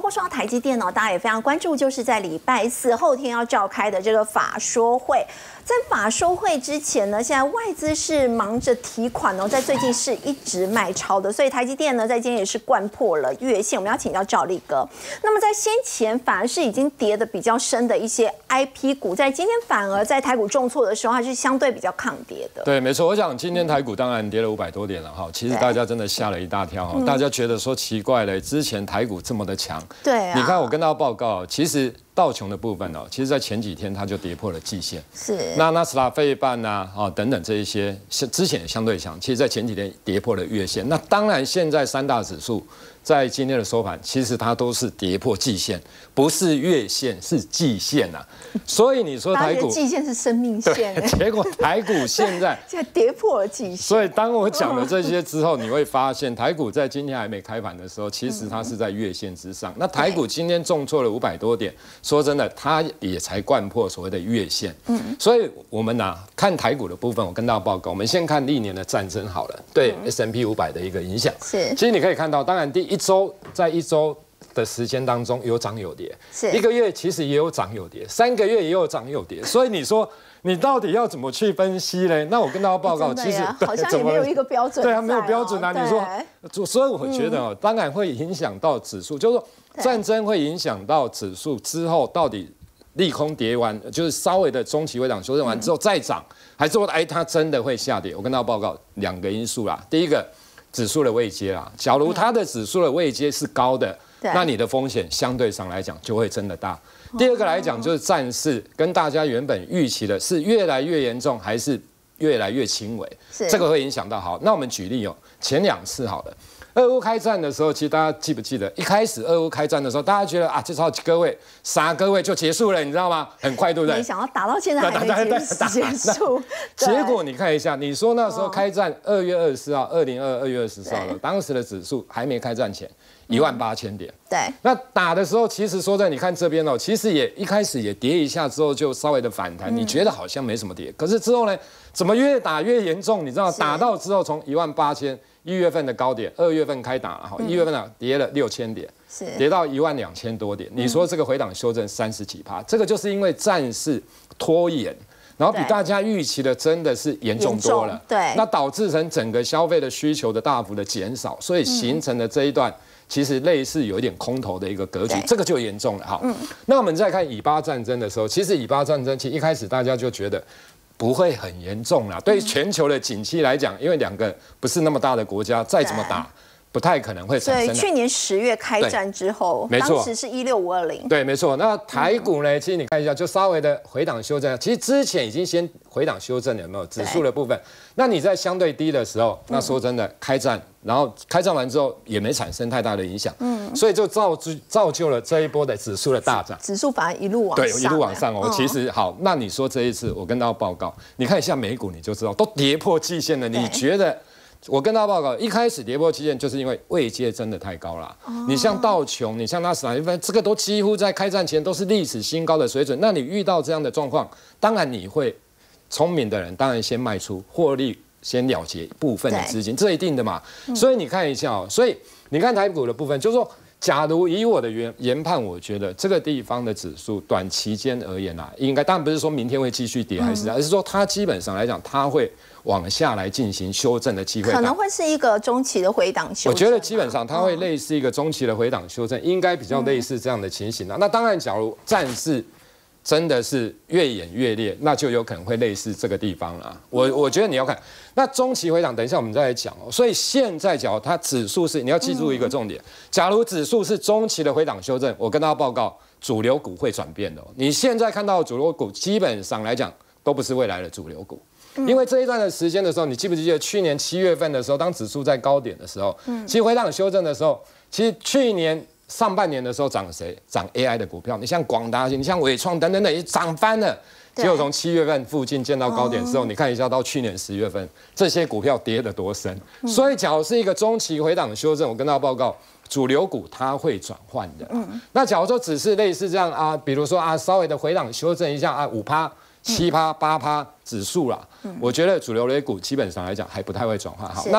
果说到台积电呢，大家也非常关注，就是在礼拜4后天要召开的这个法说会。在法说会之前呢，现在外资是忙着提款哦，在最近是一直卖超的，所以台积电呢在今天也是掼破了月线。我们要请教兆立哥。那么在先前反而是已经跌得比较深的一些 IP 股，在今天反而在台股重挫的时候，它是相对比较抗跌的。 对，没错。我想今天台股当然跌了500多点了哈，其实大家真的吓了一大跳哈，大家觉得说奇怪了，之前台股这么的强， 对啊， 你看我跟大家报告，其实道琼的部分哦，其实在前几天它就跌破了季线， 是那纳斯达克费半呐等等这一些之前也相对强，其实在前几天跌破了月线。那当然现在三大指数在今天的收盘，其实它都是跌破季线，不是月线，是季线啊。所以你说台股季线是生命线， 结果台股现在跌破了季线。 所以当我讲了这些之后，你会发现台股在今天还没开盘的时候，其实它是在月线之上。那台股今天重挫了500多点，说真的，它也才掼破所谓的月线。所以我们看台股的部分，我跟大家报告，我们先看历年的战争好了，对 S&P 500的一个影响。 是， 其实你可以看到，当然第一周在一周的时间当中有涨有跌， 是 1个月其实也有涨有跌，3个月也有涨有跌，所以你说你到底要怎么去分析呢？那我跟大家报告，其实好像也没有一个标准， 对啊，没有标准啊。你说，所以我觉得当然会影响到指数，就是说战争会影响到指数之后到底利空跌完，就是稍微的中期回档修正完之后再涨，还是说它真的会下跌？我跟大家报告2个因素啦，第一个指数的位阶啦，假如它的指数的位阶是高的。那你的风险相对上来讲就会真的大。第二个来讲就是战事跟大家原本预期的是越来越严重还是越来越轻微，这个会影响到。好，那我们举例前2次好了。俄乌开战的时候，其实大家记不记得，一开始俄乌开战的时候，大家觉得至少几个月、3个月就结束了，你知道吗？很快，对不对？ 没想到打到现在还没结束。 结果你看一下，你说那时候开战2月24号，2022月24号了，当时的指数还没开战前18000点。 对。 那打的时候，其实说在你看这边其实也一开始也跌一下之后就稍微的反弹，你觉得好像没什么跌，可是之后呢，怎么越打越严重？你知道打到之后从18000。1月份的高点，2月份开打了，1月份跌了6000点，跌到12000多点。你说这个回档修正30几%，这个就是因为战事拖延，然后比大家预期的真的是严重多了。 对， 那导致成整个消费的需求的大幅的减少，所以形成了这一段其实类似有一点空头的一个格局，这个就严重了。好，那我们再看以巴战争的时候，其实以巴战争其实一开始大家就觉得。不会很严重啦，对于全球的景气来讲，因为2个不是那么大的国家，再怎么打，不太可能会产生。 对，去年10月开战之后，当时是16520。 对，没错。那台股呢？其实你看一下，就稍微的回档修正。其实之前已经先回档修正了，有没有？指数的部分。那你在相对低的时候，那说真的，开战，然后开战完之后也没产生太大的影响，所以就造就了这一波的指数的大涨。 指数反而一路往上， 对，一路往上哦。其实好，那你说这一次我跟大家报告，你看一下美股，你就知道都跌破季线了。你觉得？我跟大家报告，一开始跌破期限，就是因为位阶真的太高了。你像道琼，你像纳斯达克，这个都几乎在开战前都是历史新高的水准。那你遇到这样的状况，当然你会聪明的人，当然先卖出获利，先了结部分的资金，这一定的嘛。所以你看一下所以你看台股的部分，就是说，假如以我的研判，我觉得这个地方的指数短期间而言应该当然不是说明天会继续跌，还是而是说它基本上来讲，它会。往下来进行修正的机会， 可能会是一个中期的回档修正。 我觉得基本上它会类似一个中期的回档修正，应该比较类似这样的情形那当然，假如战事真的是越演越烈，那就有可能会类似这个地方啦。我觉得你要看那中期回档，等一下我们再来讲所以现在假如它指数是，你要记住一个重点，假如指数是中期的回档修正，我跟大家报告，主流股会转变的你现在看到的主流股，基本上来讲都不是未来的主流股。因为这一段的时间的时候，你记不记得去年7月份的时候，当指数在高点的时候，其实回档修正的时候，其实去年上半年的时候涨谁？涨 AI 的股票，你像广达，你像伟创等等等，也涨翻了。结果从7月份附近见到高点之后，你看一下到去年10月份，这些股票跌得多深。所以，假如是一个中期回档的修正，我跟大家报告，主流股它会转换的。那假如说只是类似这样比如说稍微的回档修正一下5%。7%、8%指数啦，我觉得主流类股基本上来讲还不太会转换。好，那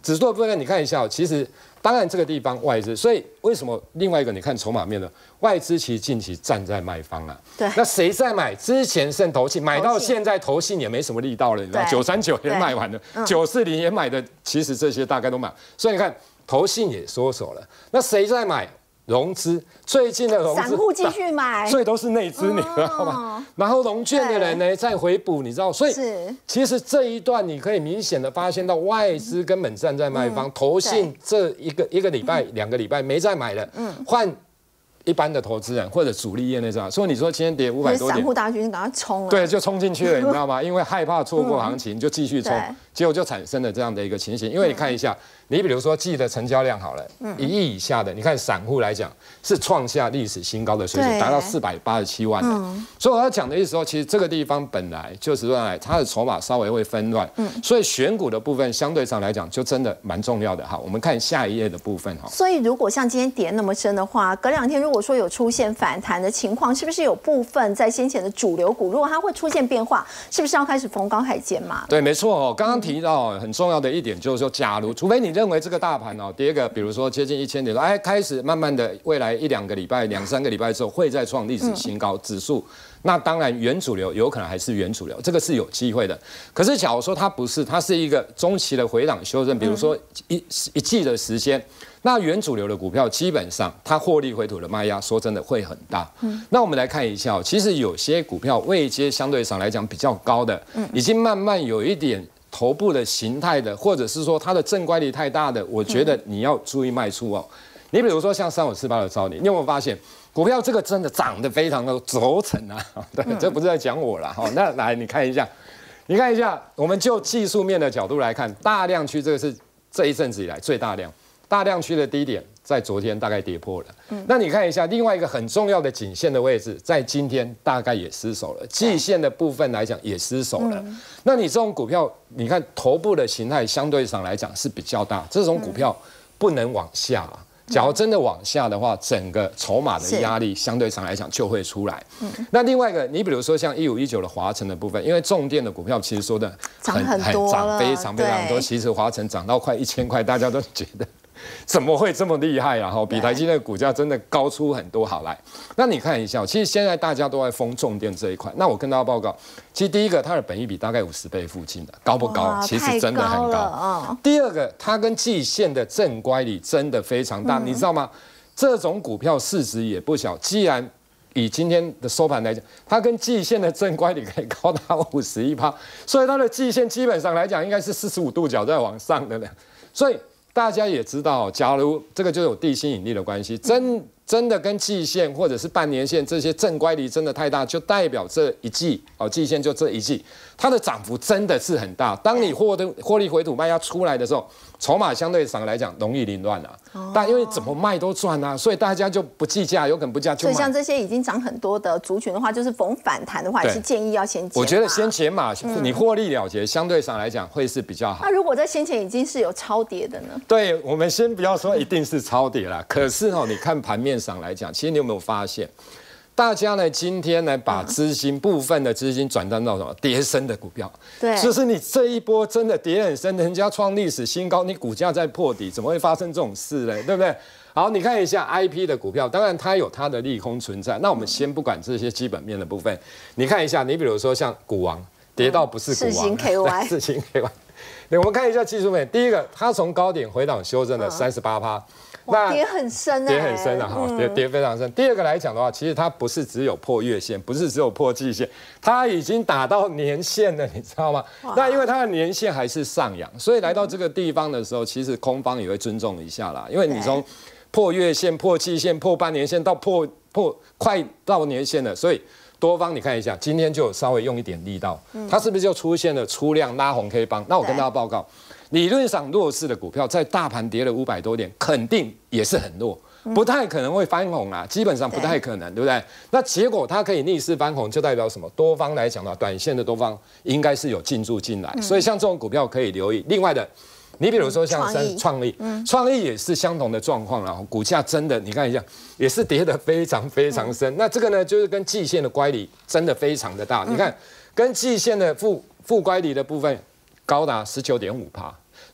指数的部分你看一下，其实当然这个地方外资，所以为什么另外一个你看筹码面的外资其实近期站在卖方啊？ 对， 那谁在买？之前剩投信，买到现在投信也没什么力道了，你知道？939也卖完了，940也买的，其实这些大概都买，所以你看投信也缩手了，那谁在买？融资最近的融资， 散户继续买， 所以都是内资，你知道吗？然后融券的人呢再回补，你知道，所以其实这一段你可以明显的发现到外资根本站在卖方，投信这一个礼拜、2个礼拜没再买了，换一般的投资人或者主力业内这样，所以你说今天跌500多点， 散户大军赶快冲了， 对，就冲进去了，你知道吗？因为害怕错过行情，就继续冲，结果就产生了这样的一个情形。因为你看一下。你比如说季的成交量好了，1亿以下的，你看散户来讲是创下历史新高的水准，达到487万的。所以我要讲的意思说，其实这个地方本来就是它的筹码稍微会纷乱，所以选股的部分相对上来讲就真的蛮重要的哈。我们看下一页的部分哈。 所以如果像今天跌那么深的话，隔2天如果说有出现反弹的情况，是不是有部分在先前的主流股，如果它会出现变化，是不是要开始逢高开始减码？ 对，没错哦。刚刚提到很重要的一点就是说，假如除非你认为这个大盘跌个，比如说接近1000点，开始慢慢的未来1-2个礼拜、2-3个礼拜之后会再创历史新高指数，那当然原主流有可能还是原主流，这个是有机会的。可是假如说它不是，它是一个中期的回档修正，比如说一季的时间，那原主流的股票基本上它获利回吐的卖压，说真的会很大。那我们来看一下，其实有些股票位阶相对上来讲比较高的，已经慢慢有一点。头部的形态的，或者是说它的正乖离太大的，我觉得你要注意卖出哦。你比如说像3548的兆理，你有没有发现股票这个真的涨得非常的轴承啊？对，这不是在讲我啦。那来你看一下，我们就技术面的角度来看，大量区这个是这一阵子以来最大量，大量区的低点在昨天大概跌破了。那你看一下另外一个很重要的颈线的位置，在今天大概也失守了，季线的部分来讲也失守了。那你这种股票，你看头部的形态相对上来讲是比较大，这种股票不能往下啊。假如真的往下的话，整个筹码的压力相对上来讲就会出来。那另外一个，你比如说像1519的华城的部分，因为重电的股票其实说的涨非常多，其实华城涨到快1000块，大家都觉得。怎么会这么厉害啊？比台积电的股价真的高出很多。好来，那你看一下，其实现在大家都在封重电这一块。那我跟大家报告，其实第一个，它的本益比大概50倍附近的，高不高？其实真的很高。第二个，它跟季线的正乖离真的非常大，你知道吗？这种股票市值也不小。既然以今天的收盘来讲，它跟季线的正乖离可以高达51%，所以它的季线基本上来讲应该是45度角在往上的了。所以大家也知道，假如这个就有地心引力的关系，真的跟季线或者是半年线这些正乖离真的太大，就代表这一季季线就这一季，它的涨幅真的是很大。当你获利回吐卖压出来的时候，筹码相对上来讲容易凌乱啊。但因为怎么卖都赚啊，所以大家就不计价，有可能不价就卖。 所以像这些已经涨很多的族群的话，就是逢反弹的话，也是建议要先减码。 我觉得先减码，你获利了结，相对上来讲会是比较好。 那如果在先前已经是有超跌的呢？ 对，我们先不要说一定是超跌啦，可是你看盘面上来讲，其实你有没有发现？大家呢，今天呢，把部分的资金转到什么跌深的股票？对，就是你这一波真的跌很深，人家创历史新高，你股价在破底，怎么会发生这种事呢？对不对？好，你看一下 IP 的股票，当然它有它的利空存在。那我们先不管这些基本面的部分，你看一下，你比如说像股王跌到不是股王， 世芯 KY， 世芯 KY。我们看一下技术面，第一个，它从高点回档修正了38%。 那跌很深跌很深啊，跌非常深。第二个来讲的话，其实它不是只有破月线，不是只有破季线，它已经打到年线了，你知道吗？那因为它的年线还是上扬，所以来到这个地方的时候，其实空方也会尊重一下啦。因为你从破月线、破季线、破半年线到破快到年线了，所以多方你看一下，今天就有稍微用一点力道，它是不是就出现了出量拉红 K 棒？那我跟大家报告。理论上弱势的股票，在大盘跌了500多点，肯定也是很弱，不太可能会翻红啦，基本上不太可能，对不对？那结果它可以逆势翻红，就代表什么？多方来讲的话，短线的多方应该是有进驻进来，所以像这种股票可以留意。另外的，你比如说像创意，创意也是相同的状况啦，股价真的你看一下，也是跌得非常非常深。那这个呢，就是跟季线的乖离真的非常的大，你看跟季线的负乖离的部分。高达19.5%，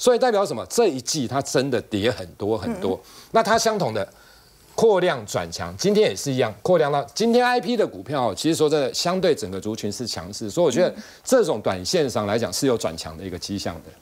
所以代表什么？这一季它真的跌很多很多。那它相同的扩量转强，今天也是一样，扩量到今天 IP 的股票，其实说真的，相对整个族群是强势，所以我觉得这种短线上来讲是有转强的一个迹象的。